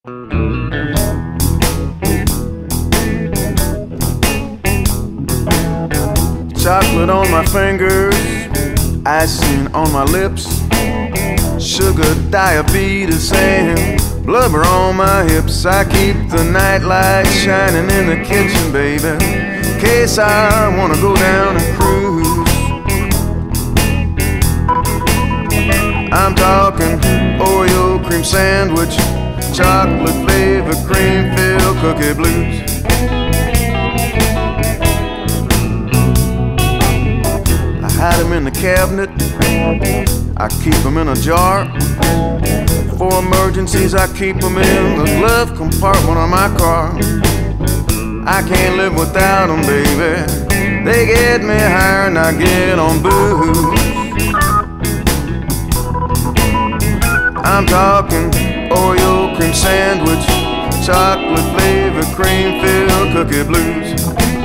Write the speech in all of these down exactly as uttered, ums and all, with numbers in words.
Chocolate on my fingers, icing on my lips, sugar, diabetes, and blubber on my hips. I keep the nightlight shining in the kitchen, baby, in case I wanna go down and cruise. I'm talking Oreo cream sandwich, chocolate flavor, cream filled cookie blues. I hide them in the cabinet, I keep them in a jar. For emergencies I keep them in the glove compartment of my car. I can't live without them, baby. They get me higher and I get on booze. I'm talking Oreo cream sandwich, chocolate flavor, cream filled cookie blues.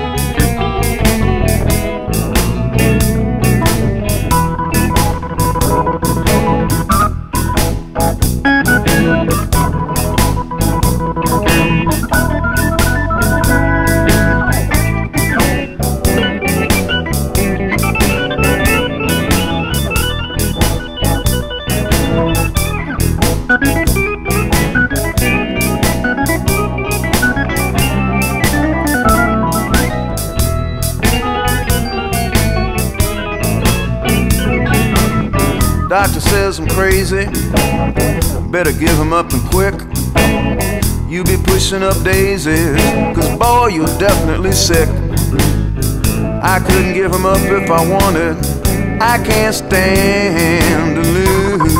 Doctor says I'm crazy, better give him up and quick. You be pushing up daisies, cause boy, you're definitely sick. I couldn't give him up if I wanted, I can't stand to lose.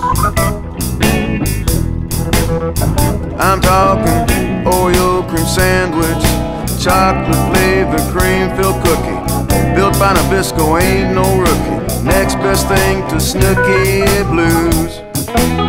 I'm talking Oreo cream sandwich, chocolate flavor, cream filled cookie, built by Nabisco, ain't no rookie. Next best thing to Snooky Blues.